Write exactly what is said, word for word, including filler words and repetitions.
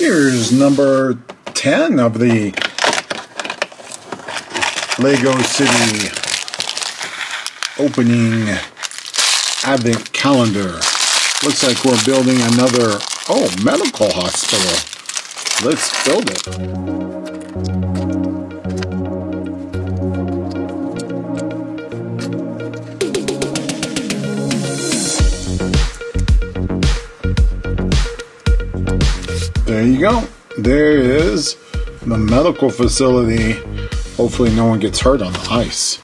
Here's number ten of the Lego City opening advent calendar. Looks like we're building another, oh, medical hospital. Let's build it. There you go. There is the medical facility. Hopefully no one gets hurt on the ice.